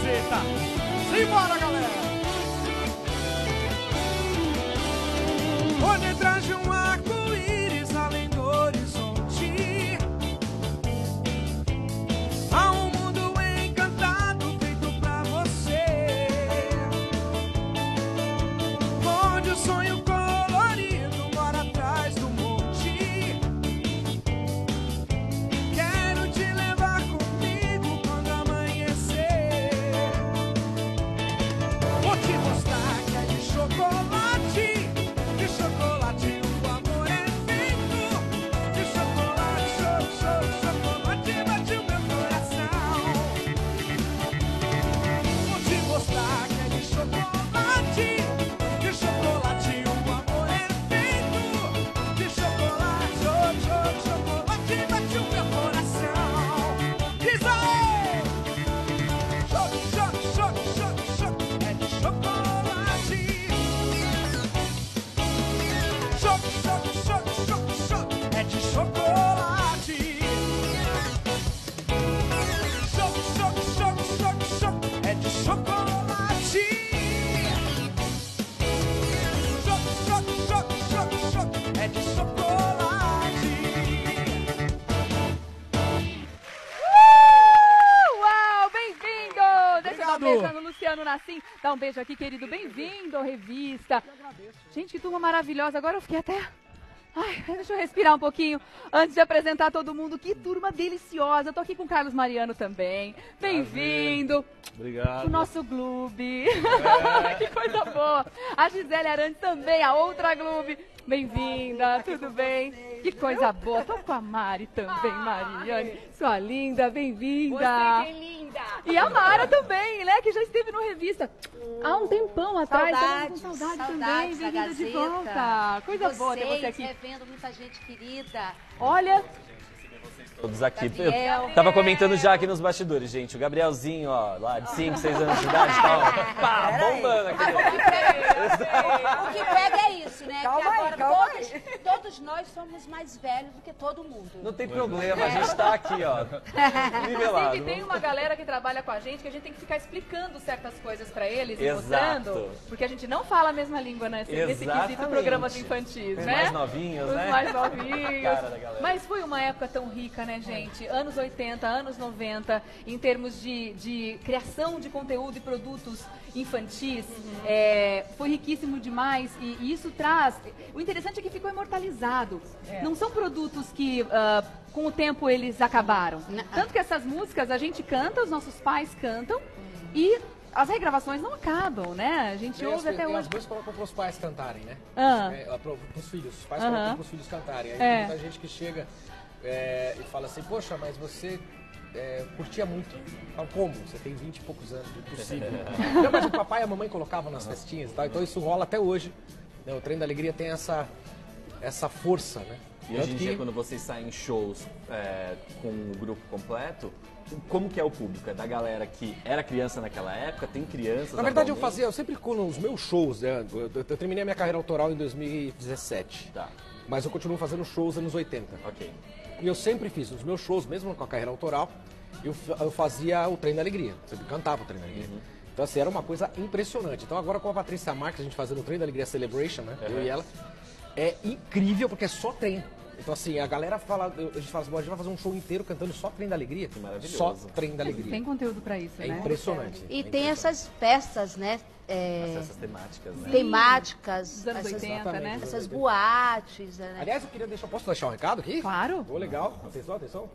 Gazeta. Simbora, galera! Por detrás de um arco-íris, além do horizonte, há um mundo encantado feito pra você, onde o sonho colorido mora atrás do monte. Quero te levar comigo quando amanhecer. Vou te mostrar que é de chocolate, de chocolate o amor é feito. De chocolate, chocolate bate o meu coração. Vou te mostrar que é de chocolate o amor é feito. De chocolate, chocolate bate o meu coração. Diz aí! É de chocolate. É de chocolate. É de chocolate. É de chocolate. Uau, bem-vindo! Deixa eu dar um Obrigado. beijo no Luciano Nassim. Dá um beijo aqui, querido. Bem-vindo à revista. Gente, que turma maravilhosa. Agora eu fiquei até... Ai, deixa eu respirar um pouquinho antes de apresentar todo mundo. Que turma deliciosa. Eu tô aqui com o Carlos Mariano também. Bem-vindo. Obrigado. O nosso Gloob. Que coisa boa. A Gisele Arantes também, a outra Gloob. Bem-vinda, tudo bem? Que coisa boa. Tô com a Mari também, Mariane. Sua linda, bem-vinda. Você que é linda. E a Mara também, né? Que já esteve no Revista há um tempão atrás. Saudades, Tava com saudade também. saudades da Bem-vinda de Gazeta. volta. Coisa boa ter você aqui. Revendo muita gente querida. Olha, Todos aqui. Gabriel. Eu tava comentando já aqui nos bastidores, gente. O Gabrielzinho, ó, lá de 5, 6 anos de idade, tá, ó, pá, bombando aqui. O que pega é isso, né? Calma que aí, agora calma todos nós somos mais velhos do que todo mundo. Não tem problema, a gente tá aqui, ó, nivelado. sempre tem uma galera que trabalha com a gente que a gente tem que ficar explicando certas coisas pra eles e Exato. mostrando. Porque a gente não fala a mesma língua nesse quesito Exatamente. programas infantis, Os né? mais novinhos, Os né? mais novinhos. Cara da galera. Mas foi uma época tão rica, né, gente? Anos 80, anos 90, em termos de criação de conteúdo e produtos infantis, foi riquíssimo demais e isso traz... O interessante é que ficou imortalizado. Não são produtos que... com o tempo eles acabaram. Tanto que essas músicas a gente canta, os nossos pais cantam e as regravações não acabam, né? A gente ouve até Tem hoje. as músicas colocam pros pais cantarem, né? Ah. Pros filhos. Os pais Aham. colocam pros filhos cantarem. Aí É. tem muita gente que chega e fala assim, poxa, mas você curtia muito. Eu falo, como? Você tem 20 e poucos anos, impossível. Não, mas o papai e a mamãe colocavam nas festinhas e tal, então isso rola até hoje. Né? O Trem da Alegria tem essa força, né? E hoje em Tanto dia, que- quando vocês saem em shows com o grupo completo, como que é o público? É da galera que era criança naquela época? Tem crianças Na verdade, atualmente? eu sempre nos meus shows, né, eu terminei a minha carreira autoral em 2017, Tá, mas eu continuo fazendo shows anos 80. ok. E eu sempre fiz, nos meus shows, mesmo com a carreira autoral, eu fazia o Trem da Alegria, sempre cantava o Trem da Alegria. Então, assim, era uma coisa impressionante. Então, agora com a Patrícia Marques, a gente fazendo o Trem da Alegria Celebration, né, eu e ela, é incrível porque é só trem. Então, assim, a galera fala, a gente fala assim, a gente vai fazer um show inteiro cantando só Trem da Alegria. Que maravilhoso. Só Trem da Alegria. Tem conteúdo pra isso, É né? impressionante. E é tem impressionante. essas festas, né? Essas temáticas, né? Temáticas, Dos anos essas, 80, né? essas boates, né? Aliás, posso deixar um recado aqui? Claro. Ô, legal. Atenção.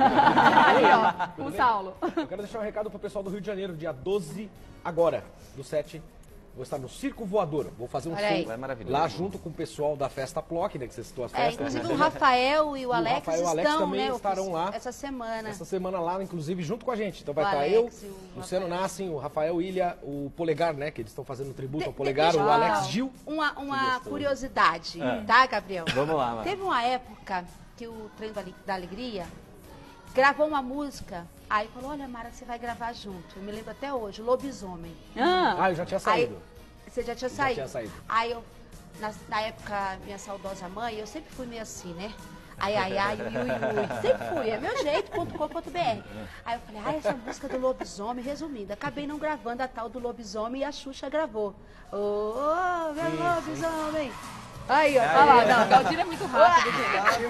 Aí, ó, o Saulo. Eu quero deixar um recado pro pessoal do Rio de Janeiro, dia 12 agora, do 7. Vou estar no Circo Voador. Vou fazer um Olha aí. show É maravilhoso. lá junto com o pessoal da Festa Plock, né? Que você citou as É, festas. inclusive o Rafael e o Alex Rafael e o Alex estão, também né? estarão lá. Essa semana. Essa semana lá, inclusive, junto com a gente. Então vai O estar Alex eu, e o Luciano Rafael. Nassim, o Rafael Ilha, o Polegar, né? Que eles estão fazendo um tributo ao De- Polegar, deixa o eu Alex falar Gil. Uma curiosidade, tá, Gabriel? Vamos lá, mano. Teve uma época que o Trem da Alegria gravou uma música, aí falou, olha, Mara, você vai gravar junto. Eu me lembro até hoje, Lobisomem. Ah, eu já tinha saído. Aí, você já tinha Já tinha saído. Aí eu, na época, minha saudosa mãe, eu sempre fui meio assim, né? Ai, ai, ai, ui, ui. Sempre fui, é meu jeito.com.br. Aí eu falei, essa música do lobisomem, resumindo, acabei não gravando a tal do lobisomem e a Xuxa gravou. Ô, meu lobisomem. Aí, ó. Olha lá, não, Galdino é muito rápido, gente.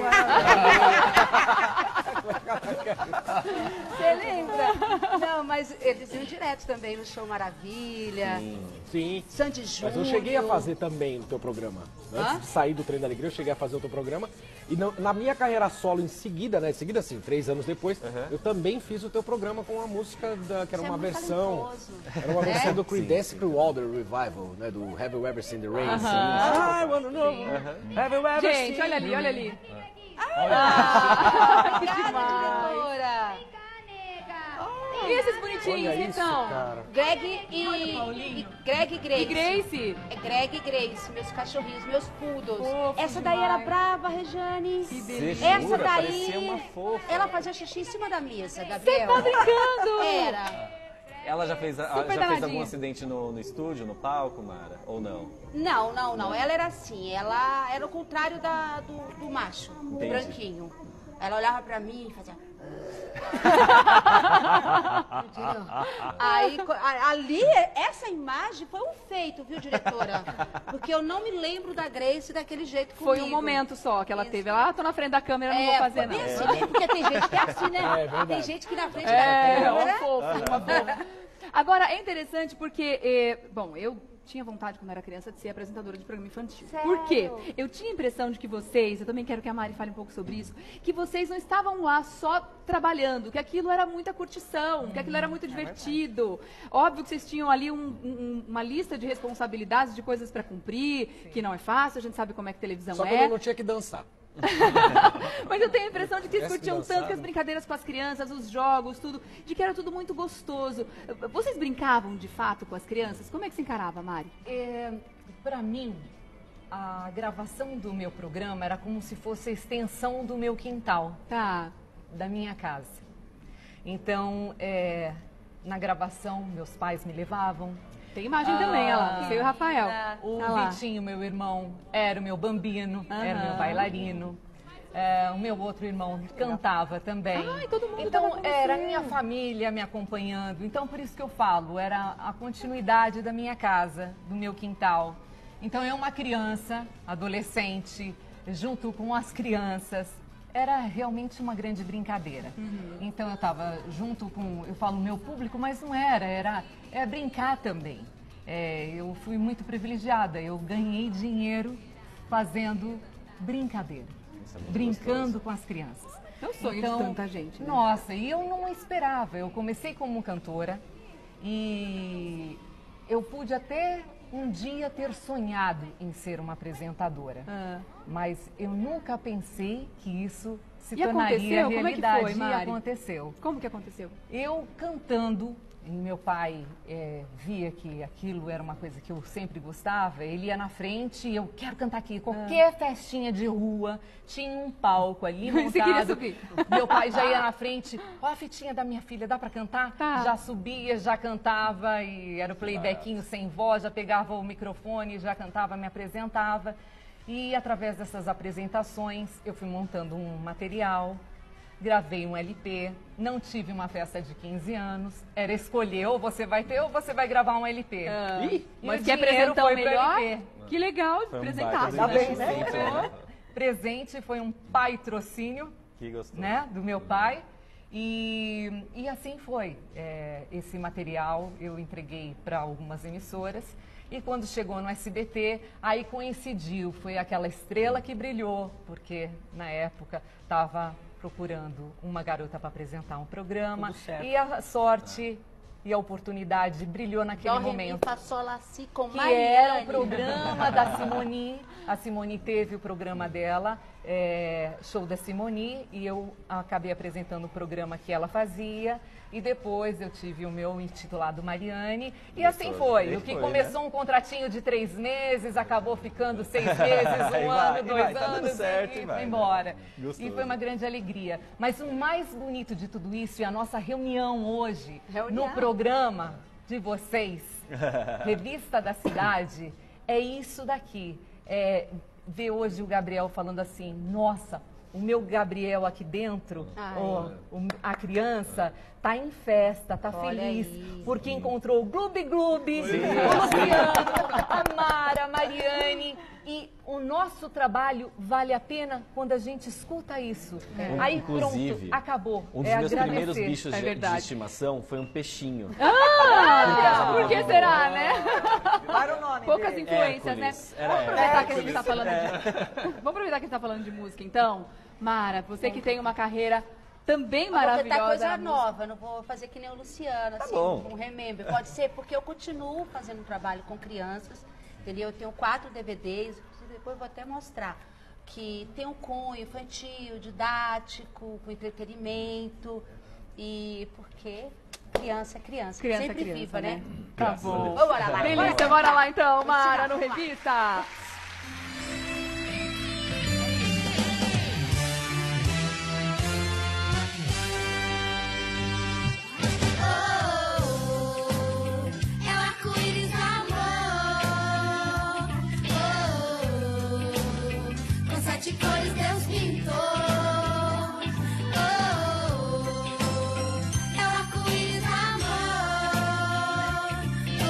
Você lembra? Não, mas eles iam direto também no Show Maravilha. Sim. Sandy Júnior. Mas eu cheguei a fazer também o teu programa. Antes de sair do Trem da Alegria, eu cheguei a fazer o teu programa. E na minha carreira solo, em seguida, assim, 3 anos depois, eu também fiz o teu programa com uma música que era Você uma é muito versão. talentoso. Era uma versão do Creedence Clearwater Revival, né? Do Have You Ever Seen the Rain? I wanna know. Have you ever Gente, seen olha ali, olha ali. Que diretora. E esses bonitinhos, Olha isso, então? cara. Greg e Greg e Grace. E Grace? É Greg e Grace, meus cachorrinhos, meus poodles. Fofo Essa daí demais. era brava, Rejane. Que Você delícia. Essa jura? daí, Parecia uma fofa. ela fazia xixi em cima da mesa, Gabriel. Tá brincando? Era. Ela já fez, Super fez danadinha. algum acidente no estúdio, no palco, Mara? Ou não? Não. Ela era assim, ela era o contrário do macho, do Entendi. branquinho. Ela olhava pra mim e fazia... Aí, ali, essa imagem foi um feito, viu, diretora? Porque eu não me lembro da Grace daquele jeito comigo. Foi um momento só que ela teve. Ela, tô na frente da câmera, não vou fazer foi nada. bem assim, né? Porque tem gente que é assim, né? É verdade. Tem gente que na frente É, da uma câmera... fofa, uma fofa. Agora, é interessante porque, bom, eu tinha vontade, quando era criança, de ser apresentadora de programa infantil. Sério? Por quê? Eu tinha a impressão de que vocês, eu também quero que a Mari fale um pouco sobre isso, que vocês não estavam lá só trabalhando, que aquilo era muita curtição, que aquilo era muito divertido. Óbvio que vocês tinham ali uma lista de responsabilidades, de coisas para cumprir, que não é fácil, a gente sabe como é que televisão Só é. quando eu não tinha que dançar. Mas eu tenho a impressão de que eles Tivesse curtiam dançado. tanto que as brincadeiras com as crianças, os jogos, tudo, de que era tudo muito gostoso. Vocês brincavam de fato com as crianças? Como é que se encarava, Mari? Para mim, a gravação do meu programa era como se fosse a extensão do meu quintal, Tá. da minha casa. Então, na gravação, meus pais me levavam. Tem imagem também, olha lá. Você e o Rafael. O Tá lá. Vitinho, meu irmão, era o meu bambino, era o meu bailarino. O meu outro irmão cantava também. Ai, todo mundo tava Então, com era a você. minha família me acompanhando. Então, por isso que eu falo, era a continuidade da minha casa, do meu quintal. Então, eu, uma criança, adolescente, junto com as crianças, era realmente uma grande brincadeira. Então, eu estava junto com, eu falo meu público, mas não era brincar também. Eu fui muito privilegiada, eu ganhei dinheiro fazendo brincadeira, brincando com as crianças. É o sonho de tanta gente, né? Nossa, e eu não esperava. Eu comecei como cantora e eu pude até um dia ter sonhado em ser uma apresentadora. Mas eu nunca pensei que isso se E tornaria aconteceu? Como é que realidade. foi, Mari? E aconteceu. Como que aconteceu? Eu cantando, e meu pai via que aquilo era uma coisa que eu sempre gostava, ele ia na frente e eu quero cantar aqui. Qualquer festinha de rua, tinha um palco ali montado. Você queria subir? Meu pai já ia na frente, ó a fitinha da minha filha, dá pra cantar? Tá. Já subia, já cantava, e era o playbackinho sem voz, já pegava o microfone, já cantava, me apresentava. E através dessas apresentações, eu fui montando um material, gravei um LP, não tive uma festa de 15 anos, era escolher ou você vai ter ou você vai gravar um LP. Ih, E Mas o quer dinheiro apresentar o foi pro melhor? LP. Que legal, Foi um apresentar. baita Tá bem, investimento, né? Presente foi um patrocínio, Que gostoso. né, do meu pai. E assim foi. Esse material eu entreguei para algumas emissoras. E quando chegou no SBT, aí coincidiu, foi aquela estrela que brilhou, porque na época estava procurando uma garota para apresentar um programa. Tudo certo. E a sorte e a oportunidade brilhou naquele Dó, ré, mi, momento. fá, sol, lá, si, com Que era o Mariane. programa da Simone. A Simone teve o programa dela, Show da Simone, e eu acabei apresentando o programa que ela fazia. E depois eu tive o meu intitulado Mariane. E assim foi. E O que foi, começou um contratinho de 3 meses, acabou ficando 6 meses, Aí um vai, ano, e 2 vai, tá dando anos, certo, e e vai, foi embora. Gostoso. E foi uma grande alegria. Mas o mais bonito de tudo isso é a nossa reunião hoje, Reunião. no programa de vocês, Revista da Cidade, é isso daqui. Ver hoje o Gabriel falando assim, nossa, o meu Gabriel aqui dentro, a criança, tá em festa, tá feliz, porque encontrou o Gloob Gloob, o Luciano, a Mara, a Mariane. E o nosso trabalho vale a pena quando a gente escuta isso. Aí Inclusive, pronto, acabou. Um dos meus primeiros bichos de estimação foi um peixinho. Por que será, né? Para o nome Poucas dele. influências, né? Era Vamos aproveitar que a gente tá falando Vamos aproveitar que a gente tá falando de música, então. Mara, você que tem uma carreira também maravilhosa. Vou tentar coisa nova, não vou fazer que nem o Luciano, assim, bom. um remember. Pode ser, porque eu continuo fazendo um trabalho com crianças, entendeu? Eu tenho 4 DVDs, depois vou até mostrar, que tem um cunho infantil, didático, com entretenimento, e porque criança é criança, sempre viva, né? Tá bom. Vamos lá. Delícia, bora lá então, Mara, no Revista. De cores Deus pintou, é o arco-íris amor,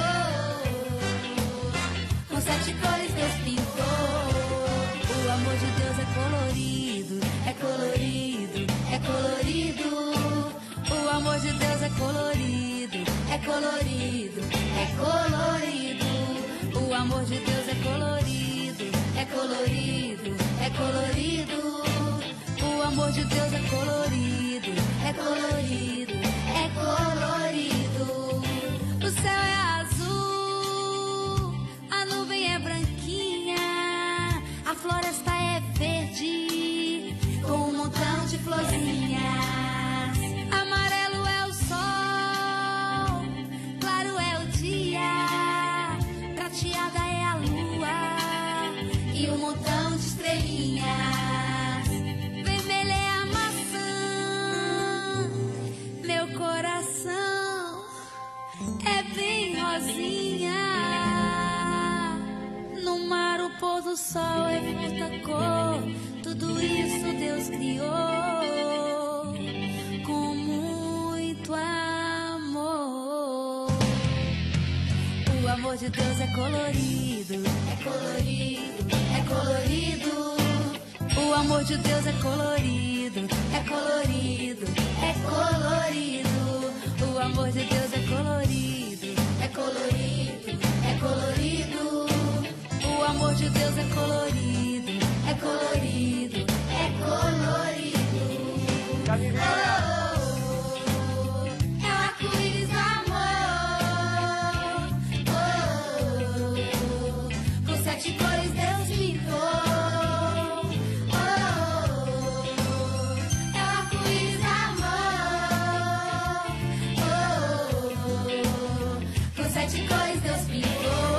com 7 cores Deus pintou. O amor de Deus é colorido, é colorido, é colorido. O amor de Deus é colorido, é colorido, é colorido. O amor de Deus é colorido, é colorido, é colorido. O amor de Deus é colorido, é colorido, é colorido. O céu é azul, a nuvem é branquinha, a floresta é verde, com um montão de florzinhas. Amarelo é o sol, claro é o dia, prateada é a lua e um montão de estrelinhas. Vermelha é a maçã, meu coração é bem rosinha. No mar o pôr do sol é muita cor, tudo isso Deus criou com muito amor. O amor de Deus é colorido, é colorido, é colorido. O amor de Deus é colorido, é colorido, é colorido. O amor de Deus é colorido, é colorido, é colorido. O amor de Deus é colorido, é colorido, é colorido. É o arco-íris do amor, com 7 cores Deus pintou. É o arco-íris do amor, com 7 cores Deus pintou.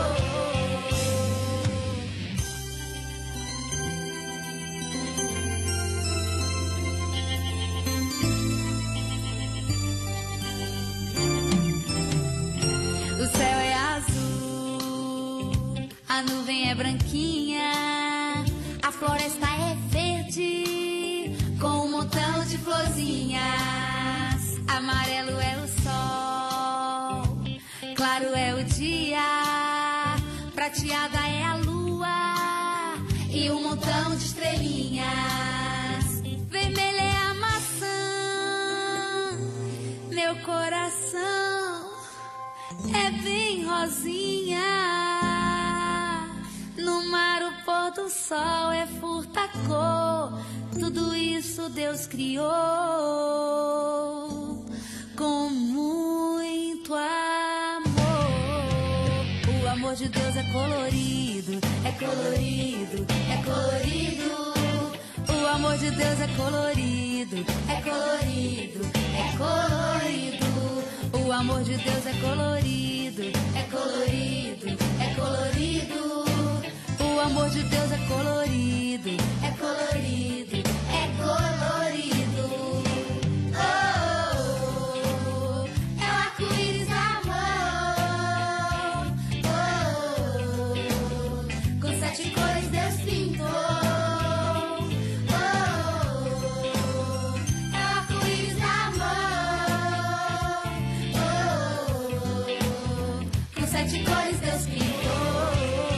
O céu é azul, a nuvem é branquinha, a floresta é verde, com um montão de florzinhas. Amarelo é o sol, claro é o dia, prateada é a lua e um montão de estrelinhas. Vermelha é a maçã, meu coração é bem rosinha. No mar o pôr do sol é furta-cor, tudo isso Deus criou com muito amor. O amor de Deus é colorido, é colorido, é colorido. O amor de Deus é colorido, é colorido, é colorido. O amor de Deus é colorido, é colorido, é colorido. O amor de Deus é colorido, é colorido, é colorido. Oh, é o arco-íris do amor, com 7 cores Deus pintou. Oh, 7 cores Deus pintou.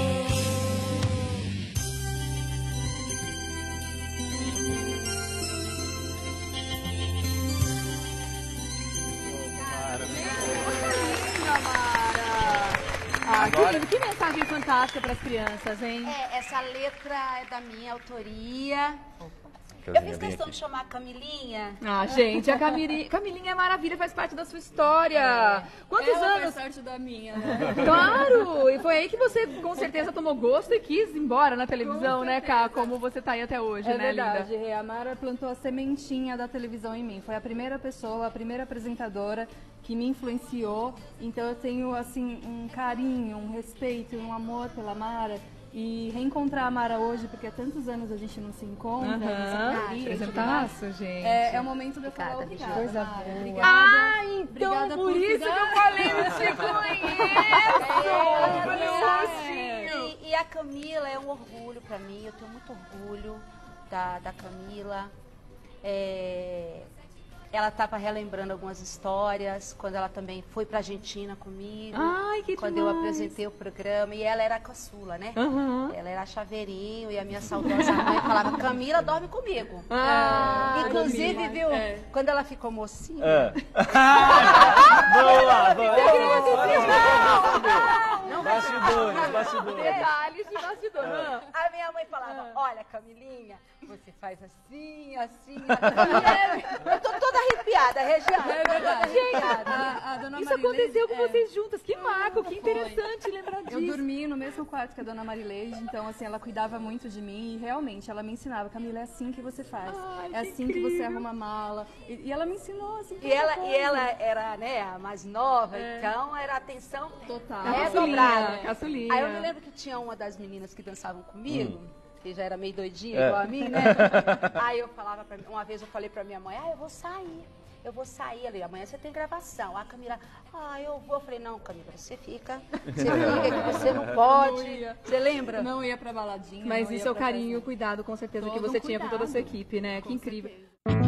Que mensagem fantástica para as crianças, hein? Essa letra é da minha autoria. Eu fiz questão de chamar a Camilinha. Ah, gente, a Camilinha é maravilha, faz parte da sua história. Quantos anos? Faz parte da minha, né? Claro! E foi aí que você, com certeza, tomou gosto e quis ir embora na televisão, né, Cá? Como você tá aí até hoje, né, verdade, linda? Rê. A Mara plantou a sementinha da televisão em mim. Foi a primeira pessoa, a primeira apresentadora que me influenciou. Então eu tenho, assim, um carinho, um respeito, um amor pela Mara. E reencontrar a Mara hoje, porque há tantos anos a gente não se encontra, nessa correria e tudo mais, Presentaço, gente. é o momento de eu falar Obrigada, obrigada, Coisa Mara. boa. Obrigada. Ah, então Obrigada por isso que eu falei, eu te conheço! E a Camila é um orgulho pra mim, eu tenho muito orgulho da Camila. Ela estava relembrando algumas histórias, quando ela também foi pra Argentina comigo. Ai, que quando demais. eu apresentei o programa. E ela era a caçula, né? Aham. Ela era chaveirinho e a minha saudosa mãe falava, Camila, dorme comigo. Ah, Inclusive, viu, quando ela ficou mocinha... Bastidores. detalhes de bastidor. A minha mãe falava, olha, Camilinha, você faz assim, assim, assim. Eu tô toda arrepiada, Regiane. É verdade. A dona Isso Marileide, aconteceu com vocês juntas. Que marco, que interessante lembrar disso. Eu dormi no mesmo quarto que a dona Marileide, então assim, ela cuidava muito de mim e realmente ela me ensinava, Camila, é assim que você faz. Ai, é que assim que você incrível. arruma a mala. E ela me ensinou assim. E ela era, né, a mais nova, então era atenção Total. dobrada. Caçulinha. Aí eu me lembro que tinha uma das meninas que dançavam comigo, que já era meio doidinha, igual a mim, né? Aí eu falava pra uma vez eu falei pra minha mãe, eu vou sair ali, amanhã você tem gravação. A Camila, eu vou. Eu falei, não, Camila, você fica que você não pode. Você lembra? Não ia pra baladinha. Mas não isso ia é o pra carinho e festa. o cuidado, com certeza, que Todo você um tinha com toda a sua cuidado. equipe, né? Que Com incrível. certeza.